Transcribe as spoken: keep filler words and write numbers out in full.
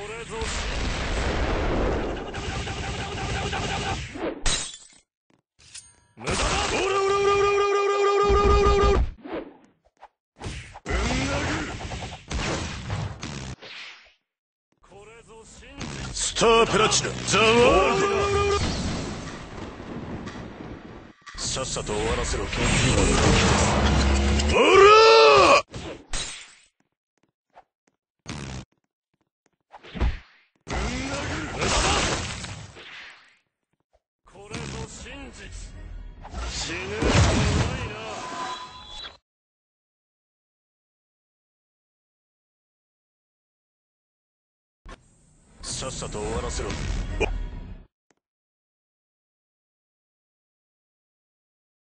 れぞ無駄だ。オラオラオラオラオラオラオラオラオラオラオラオラオラぶん殴る。これぞ真実。スタープラチナザワールド。さっさと終わらせろ。おらぶん殴る。無駄だ。これぞ真実。死ぬしかないな。さっさと終わらせろ。